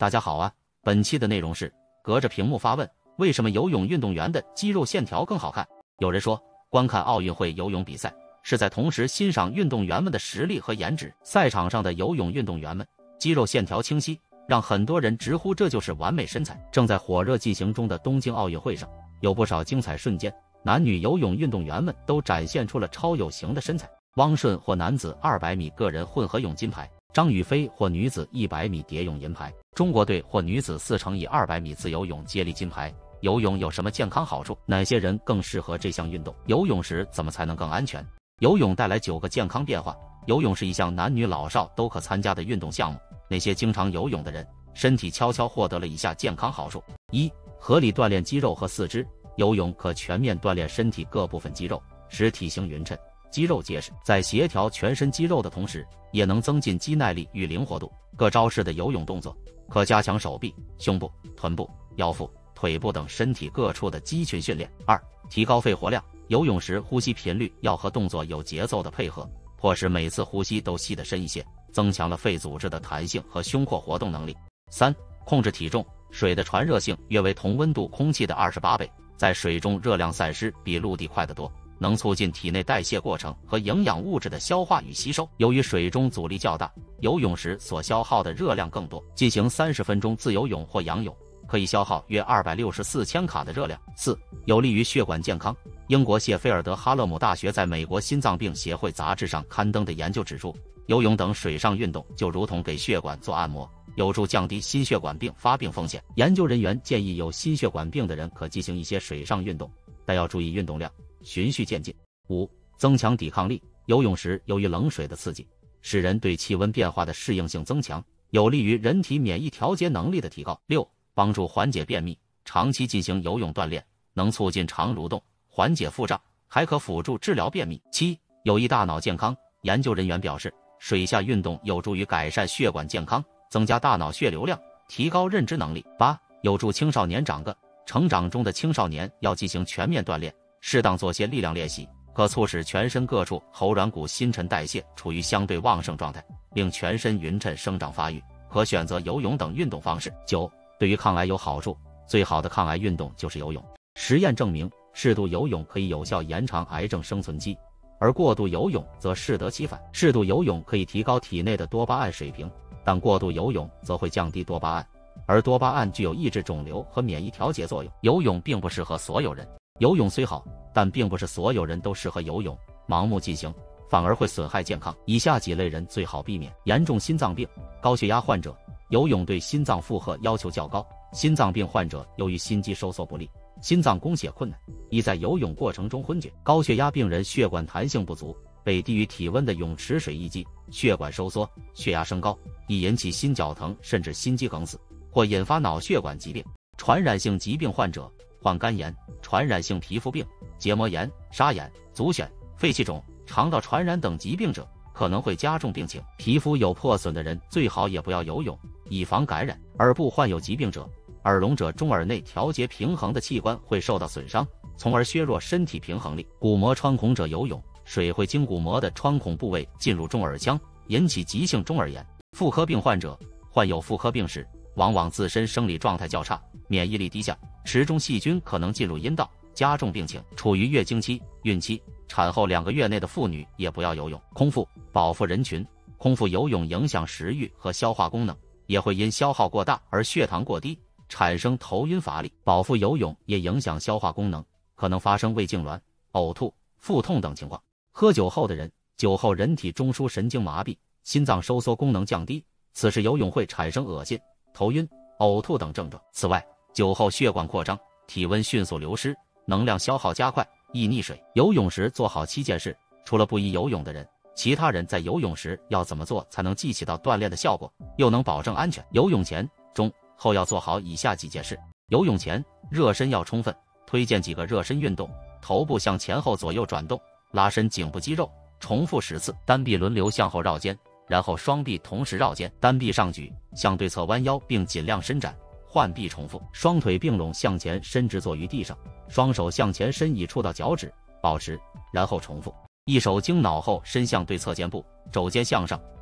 大家好啊，本期的内容是隔着屏幕发问，为什么游泳运动员的肌肉线条更好看？有人说，观看奥运会游泳比赛是在同时欣赏运动员们的实力和颜值。赛场上的游泳运动员们肌肉线条清晰，让很多人直呼这就是完美身材。正在火热进行中的东京奥运会上，有不少精彩瞬间，男女游泳运动员们都展现出了超有型的身材。汪顺获男子200米个人混合泳金牌，张雨霏获女子100米蝶泳银牌，中国队获女子4×100米自由泳接力金牌。游泳有什么健康好处？哪些人更适合这项运动？游泳时怎么才能更安全？游泳带来9个健康变化。游泳是一项男女老少都可参加的运动项目。那些经常游泳的人，身体悄悄获得了以下健康好处：一、合理锻炼肌肉和四肢。游泳可全面锻炼身体各部分肌肉，使体型匀称，肌肉结实。在协调全身肌肉的同时，也能增进肌耐力与灵活度。各招式的游泳动作可加强手臂、胸部、臀部、腰腹、腿部等身体各处的肌群训练。二、提高肺活量。游泳时呼吸频率要和动作有节奏的配合，迫使每次呼吸都吸得深一些，增强了肺组织的弹性和胸廓活动能力。三、控制体重。水的传热性约为同温度空气的28倍，在水中热量散失比陆地快得多，能促进体内代谢过程和营养物质的消化与吸收。由于水中阻力较大，游泳时所消耗的热量更多。进行30分钟自由泳或仰泳，可以消耗约264千卡的热量。四、有利于血管健康。英国谢菲尔德哈勒姆大学在美国心脏病协会杂志上刊登的研究指出，游泳等水上运动就如同给血管做按摩，有助降低心血管病发病风险。研究人员建议有心血管病的人可进行一些水上运动，但要注意运动量，循序渐进。五、增强抵抗力。游泳时由于冷水的刺激，使人对气温变化的适应性增强，有利于人体免疫调节能力的提高。六、帮助缓解便秘。长期进行游泳锻炼，能促进肠蠕动，缓解腹胀，还可辅助治疗便秘。七、有益大脑健康。研究人员表示，水下运动有助于改善血管健康，增加大脑血流量，提高认知能力。八、有助青少年长个。成长中的青少年要进行全面锻炼，适当做些力量练习，可促使全身各处喉软骨新陈代谢处于相对旺盛状态，令全身匀称生长发育。可选择游泳等运动方式。九、对于抗癌有好处。最好的抗癌运动就是游泳。实验证明，适度游泳可以有效延长癌症生存期，而过度游泳则适得其反。适度游泳可以提高体内的多巴胺水平，但过度游泳则会降低多巴胺，而多巴胺具有抑制肿瘤和免疫调节作用。游泳并不适合所有人。游泳虽好，但并不是所有人都适合游泳，盲目进行反而会损害健康。以下几类人最好避免：严重心脏病、高血压患者。游泳对心脏负荷要求较高，心脏病患者由于心肌收缩不利，心脏供血困难，易在游泳过程中昏厥。高血压病人血管弹性不足，被低于体温的泳池水一击，血管收缩，血压升高，易引起心绞疼甚至心肌梗死，或引发脑血管疾病。传染性疾病患者，患肝炎、传染性皮肤病、结膜炎、沙眼、足癣、肺气肿、肠道传染等疾病者，可能会加重病情。皮肤有破损的人最好也不要游泳，以防感染。耳部患有疾病者，耳聋者中耳内调节平衡的器官会受到损伤，从而削弱身体平衡力。鼓膜穿孔者游泳，水会经鼓膜的穿孔部位进入中耳腔，引起急性中耳炎。妇科病患者，患有妇科病时，往往自身生理状态较差，免疫力低下，池中细菌可能进入阴道，加重病情。处于月经期、孕期、产后2个月内的妇女也不要游泳。空腹饱腹人群，空腹游泳影响食欲和消化功能，也会因消耗过大而血糖过低，产生头晕乏力。饱腹游泳也影响消化功能，可能发生胃痉挛、呕吐、腹痛等情况。喝酒后的人，酒后人体中枢神经麻痹，心脏收缩功能降低，此时游泳会产生恶心、头晕、呕吐等症状。此外，酒后血管扩张，体温迅速流失，能量消耗加快，易溺水。游泳时做好7件事，除了不宜游泳的人，其他人在游泳时要怎么做才能既起到锻炼的效果，又能保证安全？游泳前、中、后要做好以下几件事。游泳前，热身要充分，推荐几个热身运动：头部向前后左右转动，拉伸颈部肌肉，重复10次，单臂轮流向后绕肩，然后双臂同时绕肩，单臂上举，向对侧弯腰并尽量伸展，换臂重复。双腿并拢向前伸直坐于地上，双手向前伸已触到脚趾，保持，然后重复。一手经脑后伸向对侧肩部，肘尖向上，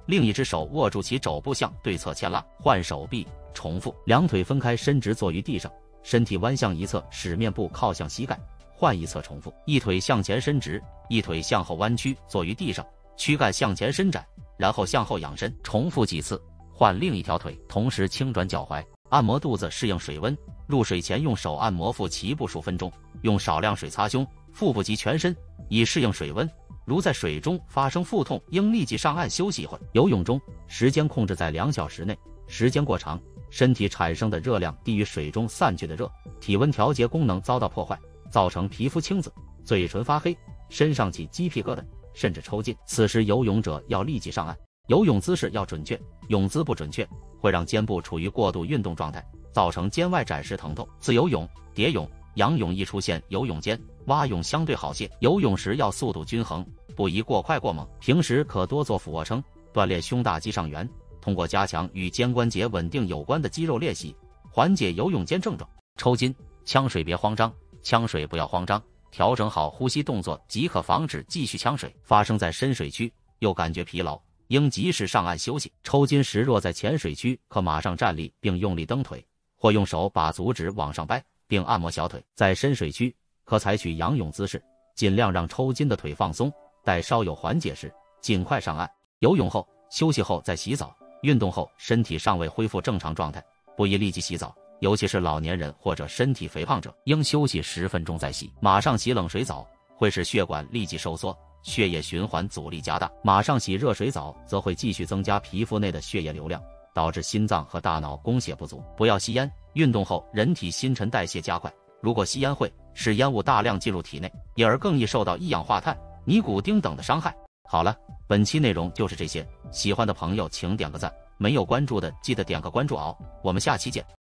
另一只手握住其肘部向对侧牵拉，换手臂，重复。两腿分开伸直坐于地上，身体弯向一侧，使面部靠向膝盖，换一侧重复。一腿向前伸直，一腿向后弯曲，坐于地上，躯干向前伸展，然后向后仰身，重复几次。换另一条腿，同时轻转脚踝，按摩肚子适应水温。入水前用手按摩腹脐部数分钟，用少量水擦胸、腹部及全身，以适应水温。如在水中发生腹痛，应立即上岸休息一会儿。游泳中时间控制在2小时内，时间过长，身体产生的热量低于水中散去的热，体温调节功能遭到破坏，造成皮肤青紫、嘴唇发黑、身上起鸡皮疙瘩，甚至抽筋。此时游泳者要立即上岸。游泳姿势要准确，泳姿不准确会让肩部处于过度运动状态，造成肩外展示疼痛。自由泳、蝶泳、仰泳易出现游泳间，蛙泳相对好些。游泳时要速度均衡，不宜过快过猛。平时可多做俯卧撑，锻炼胸大肌上缘。通过加强与肩关节稳定有关的肌肉练习，缓解游泳间症状。抽筋、呛水别慌张，呛水不要慌张，调整好呼吸动作即可防止继续呛水。发生在深水区又感觉疲劳，应及时上岸休息。抽筋时若在浅水区，可马上站立并用力蹬腿，或用手把足趾往上掰，并按摩小腿。在深水区可采取仰泳姿势，尽量让抽筋的腿放松，待稍有缓解时尽快上岸。游泳后、休息后再洗澡。运动后身体尚未恢复正常状态，不宜立即洗澡，尤其是老年人或者身体肥胖者，应休息10分钟再洗。马上洗冷水澡会使血管立即收缩，血液循环阻力加大。马上洗热水澡则会继续增加皮肤内的血液流量，导致心脏和大脑供血不足。不要吸烟。运动后人体新陈代谢加快，如果吸烟会使烟雾大量进入体内，因而更易受到一氧化碳、尼古丁等的伤害。好了，本期内容就是这些，喜欢的朋友请点个赞，没有关注的记得点个关注哦。我们下期见。